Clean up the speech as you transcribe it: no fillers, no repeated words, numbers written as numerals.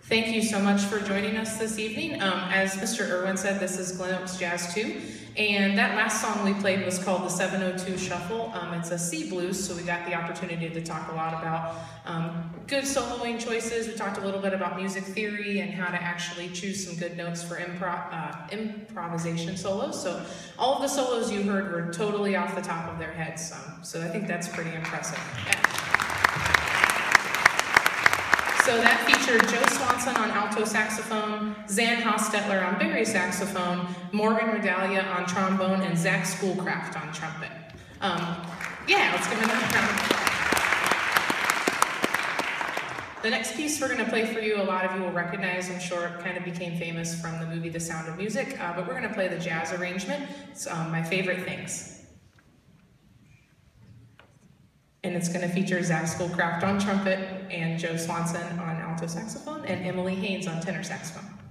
Thank you so much for joining us this evening. As Mr. Irwin said, this is Glen Oaks Jazz 2, and that last song we played was called the 702 Shuffle. It's a C blues, so we got the opportunity to talk a lot about good soloing choices. We talked a little bit about music theory and how to actually choose some good notes for improvisation solos. So all of the solos you heard were totally off the top of their heads, so I think that's pretty impressive. Yeah. So that featured Joe Swanson on alto saxophone, Zan Hostetler on bari saxophone, Morgan Regalia on trombone, and Zach Schoolcraft on trumpet. Yeah, let's give him another round. The next piece we're going to play for you, a lot of you will recognize, I'm sure it kind of became famous from the movie The Sound of Music, but we're going to play the jazz arrangement. It's My Favorite Things. And it's going to feature Zach Schoolcraft on trumpet and Joe Swanson on alto saxophone and Emily Haynes on tenor saxophone.